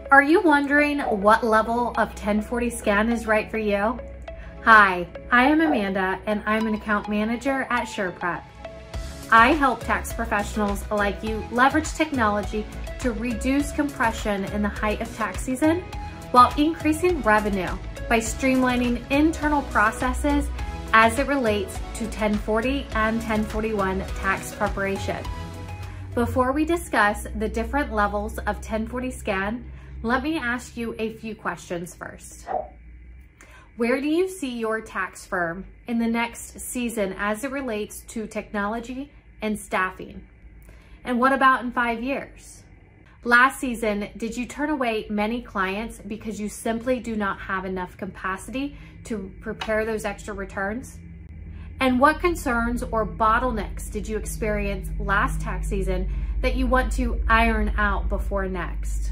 Are you wondering what level of 1040 scan is right for you? Hi, I am Amanda and I'm an account manager at SurePrep. I help tax professionals like you leverage technology to reduce compression in the height of tax season while increasing revenue by streamlining internal processes as it relates to 1040 and 1041 tax preparation. Before we discuss the different levels of 1040 scan, let me ask you a few questions first. Where do you see your tax firm in the next season as it relates to technology and staffing? And what about in 5 years? Last season, did you turn away many clients because you simply do not have enough capacity to prepare those extra returns? And what concerns or bottlenecks did you experience last tax season that you want to iron out before next?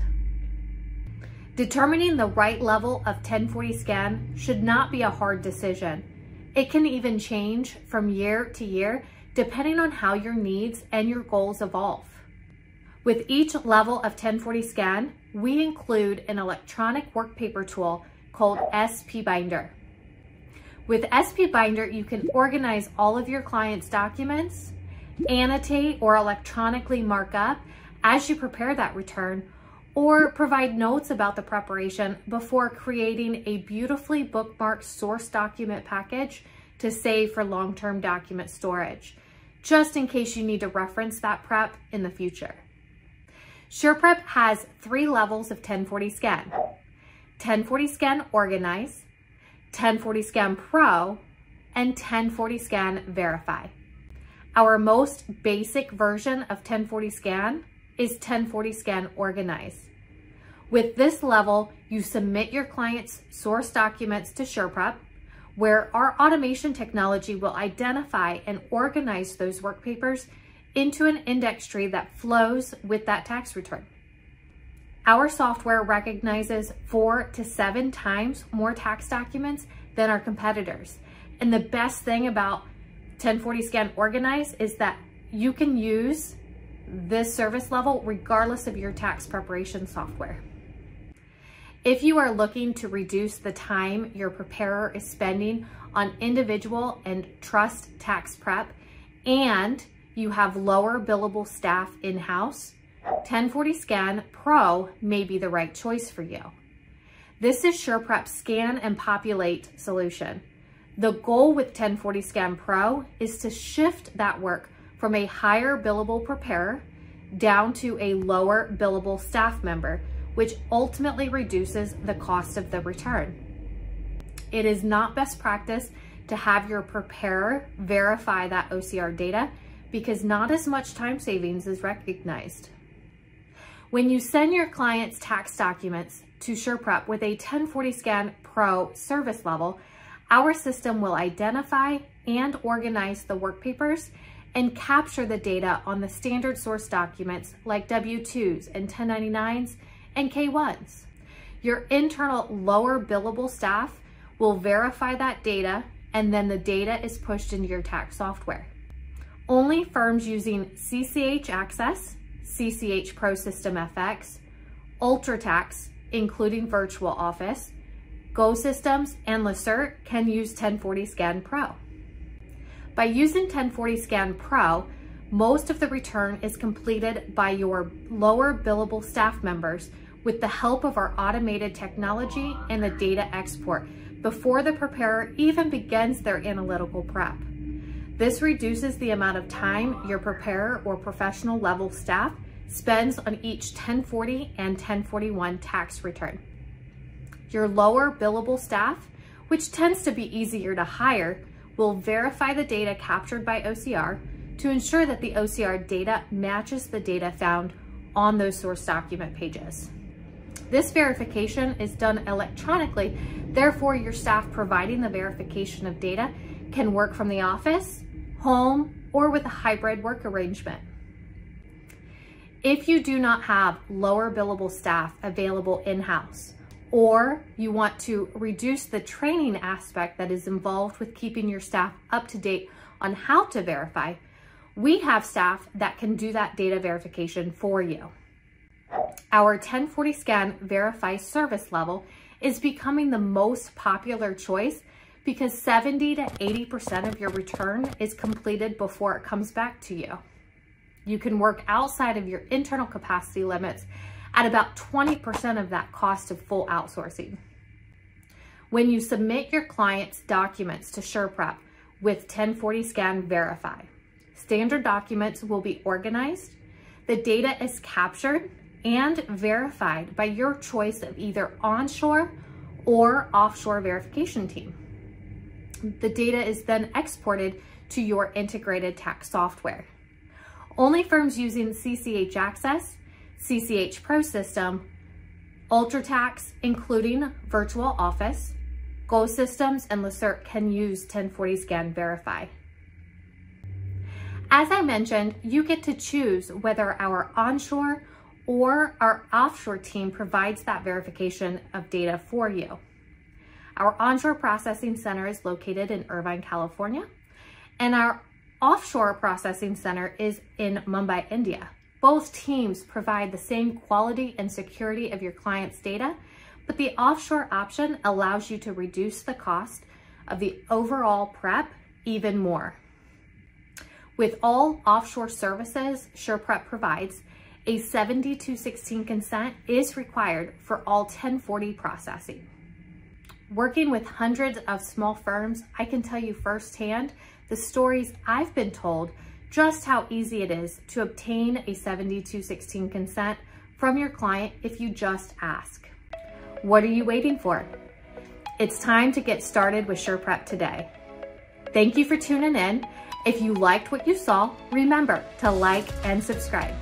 Determining the right level of 1040 scan should not be a hard decision. It can even change from year to year depending on how your needs and your goals evolve. With each level of 1040 scan, we include an electronic workpaper tool called SPbinder. With SPbinder, you can organize all of your clients' documents, annotate or electronically mark up as you prepare that return, or provide notes about the preparation before creating a beautifully bookmarked source document package to save for long-term document storage, just in case you need to reference that prep in the future. SurePrep has 3 levels of 1040 scan: 1040 scan organize, 1040 scan pro, and 1040 scan verify. Our most basic version of 1040 scan is 1040 scan organize. With this level, you submit your client's source documents to SurePrep, where our automation technology will identify and organize those work papers into an index tree that flows with that tax return. Our software recognizes 4 to 7 times more tax documents than our competitors. And the best thing about 1040 scan organize is that you can use this service level regardless of your tax preparation software. If you are looking to reduce the time your preparer is spending on individual and trust tax prep, and you have lower billable staff in-house, 1040 Scan Pro may be the right choice for you. This is SurePrep's scan and populate solution. The goal with 1040 Scan Pro is to shift that work from a higher billable preparer down to a lower billable staff member, which ultimately reduces the cost of the return. It is not best practice to have your preparer verify that OCR data because not as much time savings is recognized. When you send your client's tax documents to SurePrep with a 1040 Scan Pro service level, our system will identify and organize the work papers and capture the data on the standard source documents like W-2s and 1099s and K-1s. Your internal lower billable staff will verify that data, and then the data is pushed into your tax software. Only firms using CCH Access, CCH Pro System FX, UltraTax, including Virtual Office, Go Systems, and Lacert can use 1040 Scan Pro. By using 1040 Scan Pro, most of the return is completed by your lower billable staff members with the help of our automated technology and the data export before the preparer even begins their analytical prep. This reduces the amount of time your preparer or professional level staff spends on each 1040 and 1041 tax return. Your lower billable staff, which tends to be easier to hire, will verify the data captured by OCR to ensure that the OCR data matches the data found on those source document pages. This verification is done electronically, therefore your staff providing the verification of data can work from the office, home, or with a hybrid work arrangement. If you do not have lower billable staff available in-house, or you want to reduce the training aspect that is involved with keeping your staff up to date on how to verify, we have staff that can do that data verification for you. Our 1040 scan verify service level is becoming the most popular choice because 70 to 80% of your return is completed before it comes back to you. You can work outside of your internal capacity limits at about 20% of that cost of full outsourcing. When you submit your client's documents to SurePrep with 1040 scan verify, standard documents will be organized, the data is captured and verified by your choice of either onshore or offshore verification team. The data is then exported to your integrated tax software. Only firms using CCH Access, CCH Pro System, UltraTax, including Virtual Office, Go Systems, and Lacert can use 1040 scan verify. As I mentioned, you get to choose whether our onshore or our offshore team provides that verification of data for you. Our onshore processing center is located in Irvine, California, and our offshore processing center is in Mumbai, India. Both teams provide the same quality and security of your client's data, but the offshore option allows you to reduce the cost of the overall prep even more. With all offshore services SurePrep provides, a 7216 consent is required for all 1040 processing. Working with hundreds of small firms, I can tell you firsthand the stories I've been told just how easy it is to obtain a 7216 consent from your client if you just ask. What are you waiting for? It's time to get started with SurePrep today. Thank you for tuning in. If you liked what you saw, remember to like and subscribe.